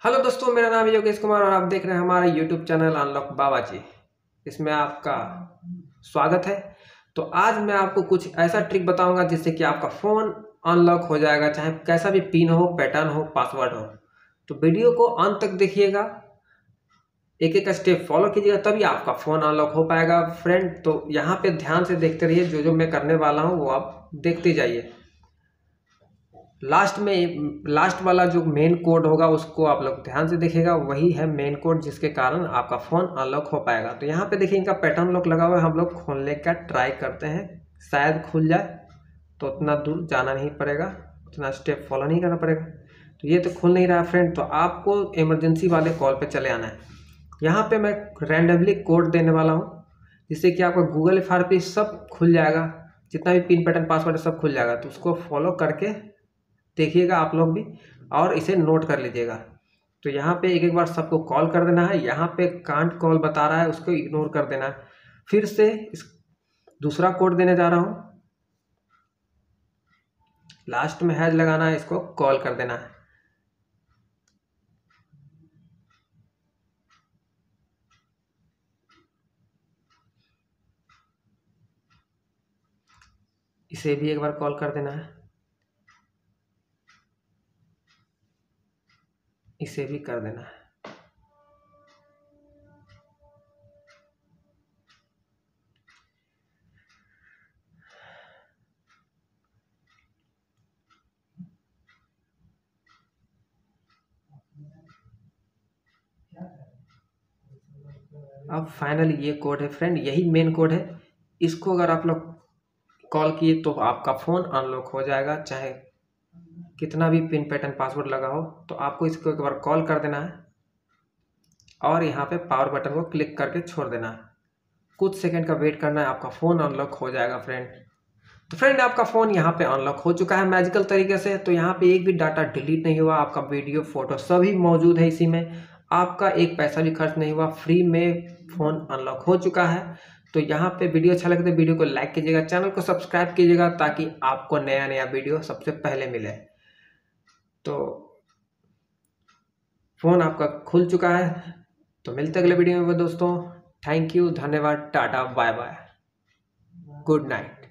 Hello दोस्तों, मेरा नाम है योगेश कुमार और आप देख रहे हैं हमारे YouTube channel unlock Baba ji. इसमें आपका स्वागत है। तो आज मैं आपको कुछ ऐसा ट्रिक बताऊंगा जिससे कि आपका फ़ोन अनलॉक हो जाएगा, चाहे कैसा भी पिन हो, पैटर्न हो, पासवर्ड हो। तो वीडियो को अंत तक देखिएगा, एक एक स्टेप फॉलो कीजिएगा, तभी आपका फ़ोन अनलॉक हो पाएगा फ्रेंड। तो यहाँ पे ध्यान से देखते रहिए, जो जो मैं करने वाला हूँ वो आप देखते जाइए। लास्ट वाला जो मेन कोड होगा उसको आप लोग ध्यान से देखिएगा, वही है मेन कोड जिसके कारण आपका फ़ोन अनलॉक हो पाएगा। तो यहाँ पे देखिए इनका पैटर्न लॉक लगा हुआ है, हम लोग खोलने का ट्राई करते हैं, शायद खुल जाए। तो उतना दूर जाना नहीं पड़ेगा, उतना स्टेप फॉलो नहीं करना पड़ेगा। तो ये तो खुल नहीं रहा फ्रेंड, तो आपको इमरजेंसी वाले कॉल पर चले आना है। यहाँ पर मैं रैंडमली कोड देने वाला हूँ जिससे कि आपका गूगल FRP सब खुल जाएगा, जितना भी पिन पैटर्न पासवर्ड सब खुल जाएगा। तो उसको फॉलो करके देखिएगा आप लोग भी, और इसे नोट कर लीजिएगा। तो यहाँ पे एक एक बार सबको कॉल कर देना है। यहाँ पे कांट कॉल बता रहा है, उसको इग्नोर कर देना है। फिर से इस दूसरा कोड देने जा रहा हूँ, लास्ट में हैज लगाना है, इसको कॉल कर देना है। इसे भी एक बार कॉल कर देना है, इसे भी कर देना है। अब फाइनली ये कोड है फ्रेंड, यही मेन कोड है। इसको अगर आप लोग कॉल किए तो आपका फ़ोन अनलॉक हो जाएगा, चाहे कितना भी पिन पैटर्न पासवर्ड लगा हो। तो आपको इसको एक बार कॉल कर देना है और यहाँ पे पावर बटन को क्लिक करके छोड़ देना है। कुछ सेकंड का वेट करना है, आपका फ़ोन अनलॉक हो जाएगा फ्रेंड। तो फ्रेंड आपका फ़ोन यहाँ पे अनलॉक हो चुका है मैजिकल तरीके से। तो यहाँ पे एक भी डाटा डिलीट नहीं हुआ, आपका वीडियो फोटो सभी मौजूद है इसी में। आपका एक पैसा भी खर्च नहीं हुआ, फ्री में फ़ोन अनलॉक हो चुका है। तो यहाँ पे वीडियो अच्छा लगे तो वीडियो को लाइक कीजिएगा, चैनल को सब्सक्राइब कीजिएगा ताकि आपको नया नया वीडियो सबसे पहले मिले। तो फ़ोन आपका खुल चुका है। तो मिलते हैं अगले वीडियो में दोस्तों। थैंक यू, धन्यवाद, tata, bye bye, good night.